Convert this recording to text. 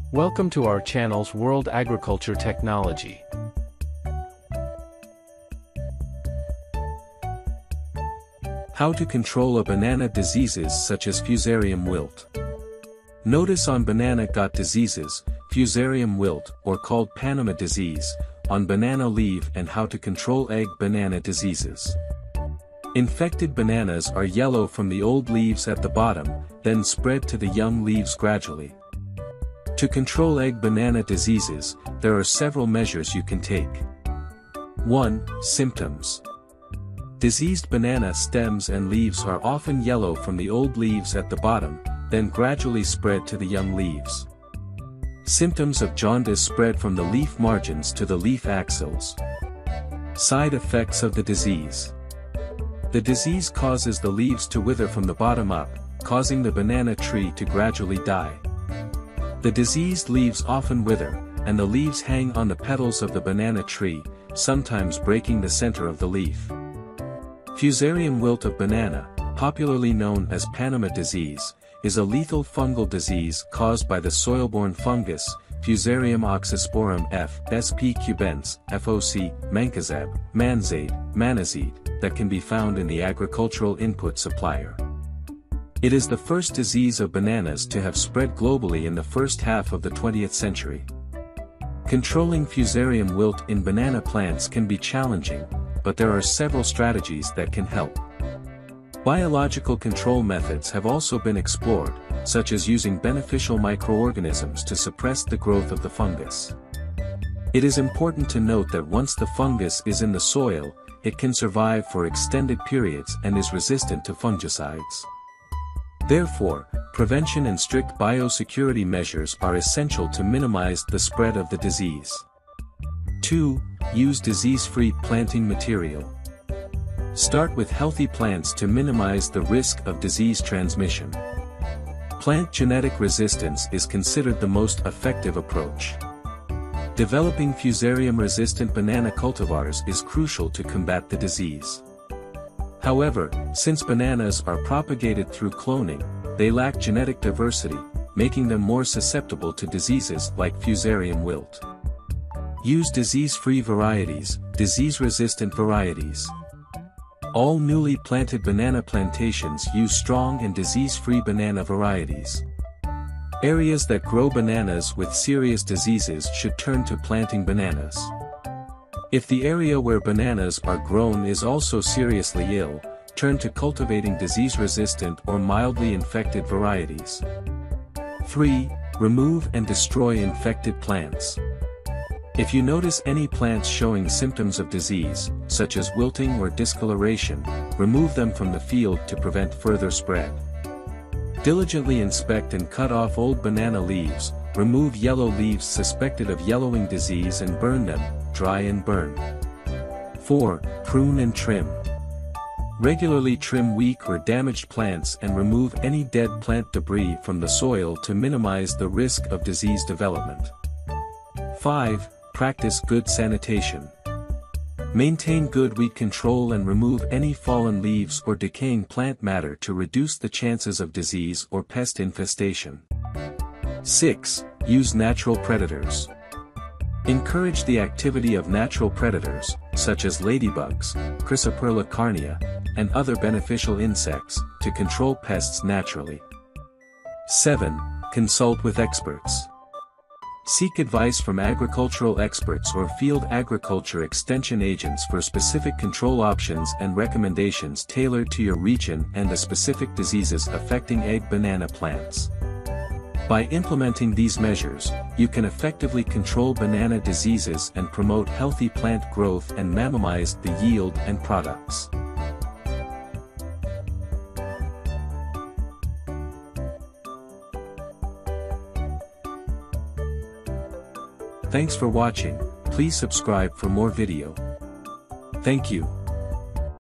Welcome to our channel's World Agriculture Technology. How to control a banana diseases such as Fusarium wilt. Notice on banana got diseases, Fusarium wilt, or called Panama disease, on banana leaf and how to control egg banana diseases. Infected bananas are yellow from the old leaves at the bottom, then spread to the young leaves gradually. To control egg banana diseases, there are several measures you can take. 1. Symptoms. Diseased banana stems and leaves are often yellow from the old leaves at the bottom, then gradually spread to the young leaves. Symptoms of jaundice spread from the leaf margins to the leaf axils. Side effects of the disease. The disease causes the leaves to wither from the bottom up, causing the banana tree to gradually die. The diseased leaves often wither, and the leaves hang on the petals of the banana tree, sometimes breaking the center of the leaf. Fusarium wilt of banana, popularly known as Panama disease, is a lethal fungal disease caused by the soil-borne fungus, Fusarium oxysporum F. sp. cubens, FOC, mancozeb, manzade, manazide, that can be found in the agricultural input supplier. It is the first disease of bananas to have spread globally in the first half of the 20th century. Controlling Fusarium wilt in banana plants can be challenging, but there are several strategies that can help. Biological control methods have also been explored, such as using beneficial microorganisms to suppress the growth of the fungus. It is important to note that once the fungus is in the soil, it can survive for extended periods and is resistant to fungicides. Therefore, prevention and strict biosecurity measures are essential to minimize the spread of the disease. 2. Use disease-free planting material. Start with healthy plants to minimize the risk of disease transmission. Plant genetic resistance is considered the most effective approach. Developing Fusarium-resistant banana cultivars is crucial to combat the disease. However, since bananas are propagated through cloning, they lack genetic diversity, making them more susceptible to diseases like Fusarium wilt. Use disease-free varieties, disease-resistant varieties. All newly planted banana plantations use strong and disease-free banana varieties. Areas that grow bananas with serious diseases should turn to planting bananas. If the area where bananas are grown is also seriously ill, turn to cultivating disease-resistant or mildly infected varieties. 3. Remove and destroy infected plants. If you notice any plants showing symptoms of disease, such as wilting or discoloration, remove them from the field to prevent further spread. Diligently inspect and cut off old banana leaves, remove yellow leaves suspected of yellowing disease and burn them, dry and burn. 4. Prune and trim. Regularly trim weak or damaged plants and remove any dead plant debris from the soil to minimize the risk of disease development. 5. Practice good sanitation. Maintain good weed control and remove any fallen leaves or decaying plant matter to reduce the chances of disease or pest infestation. 6. Use natural predators. Encourage the activity of natural predators, such as ladybugs, Chrysoperla carnea, and other beneficial insects, to control pests naturally. 7. Consult with experts. Seek advice from agricultural experts or field agriculture extension agents for specific control options and recommendations tailored to your region and the specific diseases affecting egg banana plants. By implementing these measures, you can effectively control banana diseases and promote healthy plant growth and maximize the yield and products. Thanks for watching. Please subscribe for more video. Thank you.